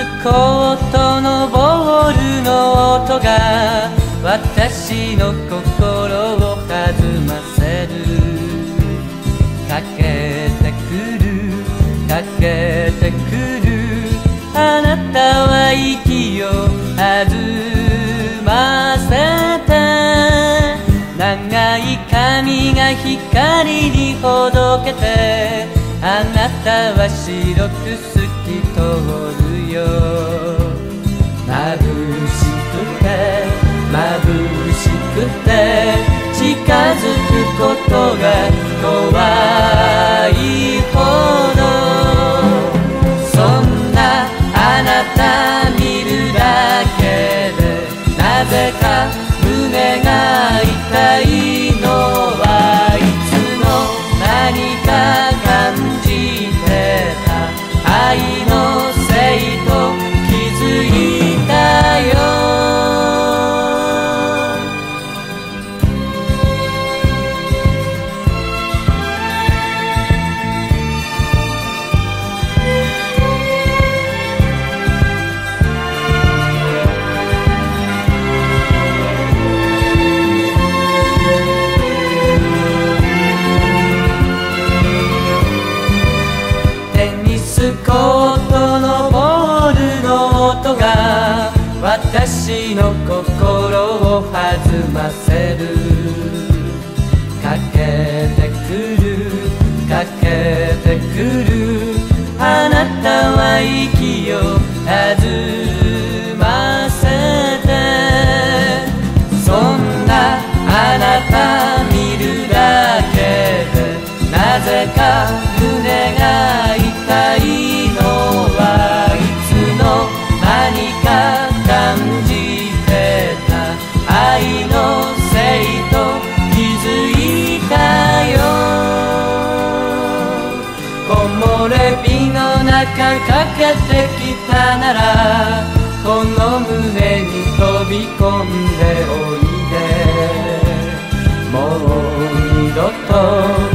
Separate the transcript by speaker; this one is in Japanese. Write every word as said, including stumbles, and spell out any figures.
Speaker 1: コートのボールの音が私の心を弾ませる。かけてくるかけてくる、あなたは息を弾ませて、長い髪が光にほどけて、あなたは白く透き通るよ。眩しくて眩しくて近づくことが怖いほど、そんなあなた見るだけでなぜか胸が痛いのは、いつの間にか感じてた愛のせいと気づいたよ。コートのボールの音が私の心を弾ませる。かけてくるかけてくる、あなたは息を弾ませて、そんなあなた見るだけでなぜか胸が痛いのは、いつの間にか感じてた愛のせいと気づいたよ。木漏れ日の中かけてきたなら、この胸に飛び込んでおいで。もう二度と